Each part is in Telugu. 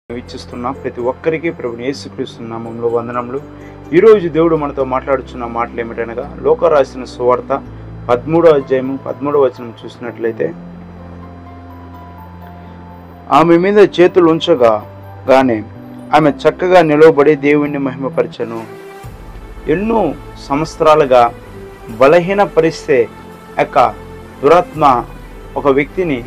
వీక్షిస్తున్న ప్రతి ఒక్కరికి ప్రభుని యేసుక్రీస్తు నామములో వందనములు. ఈరోజు దేవుడు మనతో మాట్లాడుచున్న మాటలు ఏమిటనగా, లోక రాసిన సువార్త 13వ అధ్యాయము 13వ వచనం చూసినట్లయితే, ఆమె మీద చేతులు ఉంచగానే ఆమె చక్కగా నిలవబడి దేవుణ్ణి మహిమపరచెను. ఎన్నో సంవత్సరాలుగా బలహీనపరిస్తే దురాత్మ ఒక వ్యక్తిని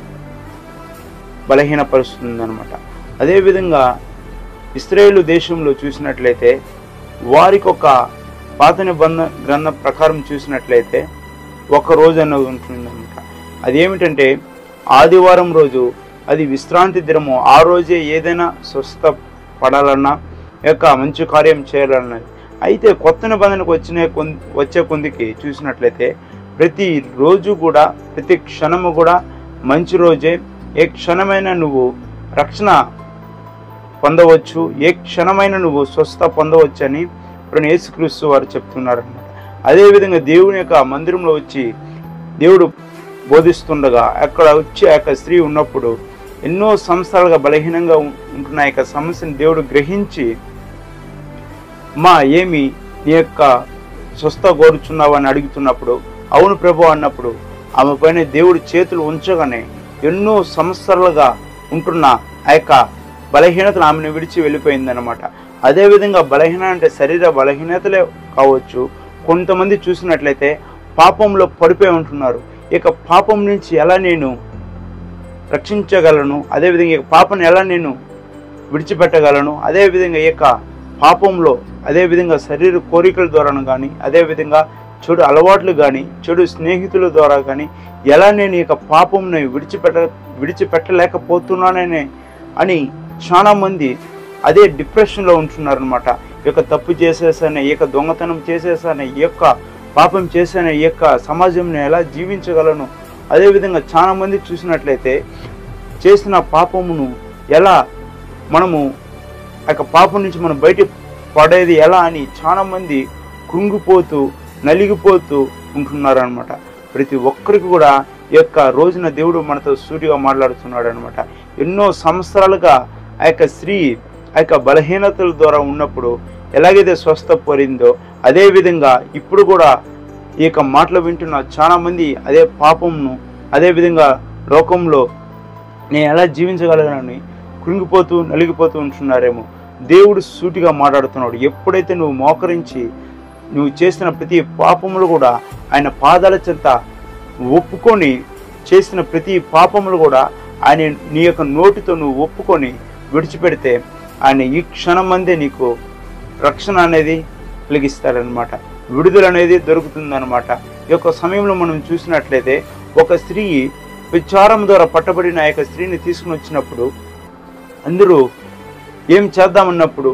బలహీనపరుస్తుందన్నమాట. అదేవిధంగా ఇశ్రాయేలు దేశంలో చూసినట్లయితే వారికి ఒక పాత నిబంధన గ్రంథం ప్రకారం చూసినట్లయితే ఒక రోజు అన్నది ఉంటుందన్నమాట. అదేమిటంటే ఆదివారం రోజు, అది విశ్రాంతి దినము. ఆ రోజే ఏదైనా స్వస్థత పడాలన్నా మంచి కార్యం చేయాలన్నది. అయితే కొత్త నిబంధనకు వచ్చే కొందికి చూసినట్లయితే ప్రతి రోజు కూడా, ప్రతి క్షణము కూడా మంచి రోజే. ఏ క్షణమైనా నువ్వు రక్షణ పొందవచ్చు, ఏ క్షణమైన నువ్వు స్వస్థత పొందవచ్చు అని ఇప్పుడు యేసుక్రీస్తు వారు చెప్తున్నారు అన్నమాట. అదేవిధంగా దేవుని యొక్క మందిరంలో వచ్చి దేవుడు బోధిస్తుండగా అక్కడ వచ్చి ఆ యొక్క స్త్రీ ఉన్నప్పుడు ఎన్నో సంవత్సరాలుగా బలహీనంగా ఉంటున్న యొక్క సమస్యను దేవుడు గ్రహించి, ఏమి నీ యొక్క స్వస్థత కోరుచున్నావు అని అడుగుతున్నప్పుడు, అవును ప్రభు అన్నప్పుడు ఆమె పైన దేవుడు చేతులు ఉంచగానే ఎన్నో సంవత్సరాలుగా ఉంటున్న ఆ యొక్క బలహీనతను ఆమెను విడిచి వెళ్ళిపోయిందనమాట. అదేవిధంగా బలహీన అంటే శరీర బలహీనతలే కావచ్చు. కొంతమంది చూసినట్లయితే పాపంలో పడిపోయి ఉంటున్నారు. ఇక పాపం నుంచి ఎలా నేను రక్షించగలను, అదేవిధంగా ఈ పాపను ఎలా నేను విడిచిపెట్టగలను, అదేవిధంగా ఈ పాపంలో అదేవిధంగా శరీర కోరికల ద్వారా కానీ, అదేవిధంగా చెడు అలవాట్లు కానీ, చెడు స్నేహితుల ద్వారా కానీ ఎలా నేను ఈ పాపంని విడిచిపెట్టలేకపోతున్నానని అని చాలామంది అదే డిప్రెషన్లో ఉంటున్నారనమాట. ఈ యొక్క తప్పు చేసేసానే, ఈ యొక్క దొంగతనం చేసేసానే, ఈ యొక్క పాపం చేసానే, ఈ యొక్క సమాజంని ఎలా జీవించగలను, అదేవిధంగా చాలామంది చూసినట్లయితే చేసిన పాపమును ఎలా మనము ఆ యొక్క పాపం నుంచి మనం బయట పడేది ఎలా అని చాలామంది కృంగిపోతూ నలిగిపోతూ ఉంటున్నారనమాట. ప్రతి ఒక్కరికి కూడా ఈ యొక్క రోజున దేవుడు మనతో సూటిగా మాట్లాడుతున్నాడు అనమాట. ఎన్నో సంవత్సరాలుగా ఆ యొక్క స్త్రీ ఆ యొక్క బలహీనతల ద్వారా ఉన్నప్పుడు ఎలాగైతే స్వస్థ పొందిందో, అదేవిధంగా ఇప్పుడు కూడా ఈ యొక్క మాటలు వింటున్న చాలామంది అదే పాపంను, అదేవిధంగా లోకంలో నేను ఎలా జీవించగలగనని కృంగిపోతూ నలిగిపోతూ ఉంటున్నారేమో. దేవుడు సూటిగా మాట్లాడుతున్నాడు. ఎప్పుడైతే నువ్వు మోకరించి నువ్వు చేసిన ప్రతి పాపములు కూడా ఆయన పాదాల చెంత ఒప్పుకొని, చేసిన ప్రతి పాపములు కూడా ఆయన నీ యొక్క నోటితో నువ్వు ఒప్పుకొని విడిచిపెడితే ఆయన ఈ క్షణమందే నీకు రక్షణ అనేది కలిగిస్తాడనమాట. విడుదల అనేది దొరుకుతుందన్నమాట. ఈ యొక్క సమయంలో మనం చూసినట్లయితే ఒక స్త్రీ విచారం ద్వారా పట్టబడిన ఆ యొక్క స్త్రీని తీసుకుని వచ్చినప్పుడు అందరూ ఏం చేద్దామన్నప్పుడు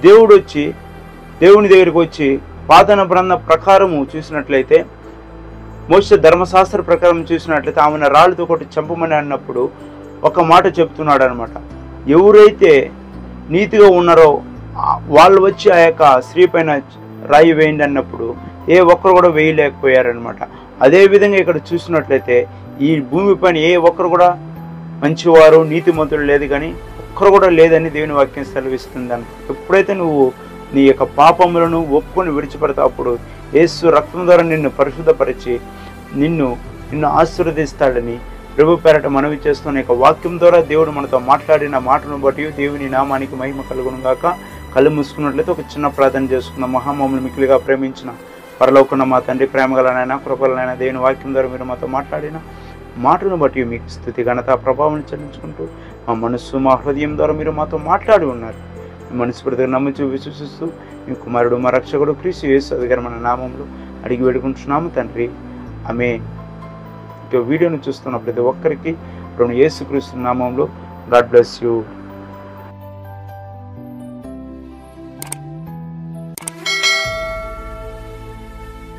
దేవుని దగ్గరికి వచ్చి పాత నిబంధన ప్రకారము చూసినట్లయితే, మోషే ధర్మశాస్త్ర ప్రకారం చూసినట్లయితే ఆమెను రాళ్ళతో కొట్టి చంపమని అన్నప్పుడు ఒక మాట చెప్తున్నాడు అనమాట. ఎవరైతే నీతిగా ఉన్నారో వాళ్ళు వచ్చి ఆ యొక్క స్త్రీ పైన రాయి వేయండి అన్నప్పుడు ఏ ఒక్కరు కూడా వేయలేకపోయారనమాట. అదేవిధంగా ఇక్కడ చూసినట్లయితే ఈ భూమిపైన ఏ ఒక్కరు కూడా మంచివారు నీతిమంతులు లేదు, కానీ ఒక్కరు కూడా లేదని దేవుని వాక్యం సెలవిస్తుందని. ఎప్పుడైతే నువ్వు నీ యొక్క పాపములను ఒప్పుకొని విడిచిపెడతావు, అప్పుడు యేసు రక్తం ద్వారా నిన్ను పరిశుద్ధపరిచి నిన్ను ఆశీర్వదిస్తాడని ప్రభు పేరట మనవి చేస్తున్న యొక్క వాక్యం ద్వారా దేవుడు మనతో మాట్లాడిన మాటను బట్టి దేవుని నామానికి మహిమ కలుగును గాక. కళ్ళు మూసుకున్నట్లయితే ఒక చిన్న ప్రార్థన చేసుకుందాం. మహామమ్మల్ని మిక్కిలిగా ప్రేమించిన పరలోకున్న మా తండ్రి, ప్రేమగలనైనా కృపలనైనా దేవుని వాక్యం ద్వారా మీరు మాతో మాట్లాడిన మాటను బట్టి మీకు స్తుతి ఘనత ప్రభావం చెల్లించుకుంటూ మా మనస్సు మా హృదయం ద్వారా మీరు మాతో మాట్లాడి ఉన్నారు. మనస్ఫూర్తిగా నమ్ముచూ విశ్వసిస్తూ మీ కుమారుడు మా రక్షకుడు క్రీస్తు యేసు అధికారమైన నామంలో అడిగి వేడుకుంటున్నాము తండ్రి, ఆమేన్. వీడియోను చూస్తున్న ప్రతి ఒక్కరికి యేసుక్రీస్తు నామంలో గాడ్ బ్లెస్ యూ.